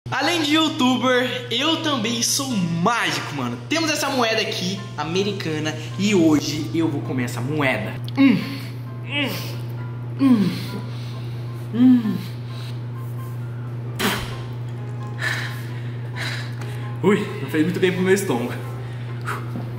Além de youtuber, eu também sou mágico, mano. Temos essa moeda aqui, americana, e hoje eu vou comer essa moeda. Ui, não fez muito bem pro meu estômago.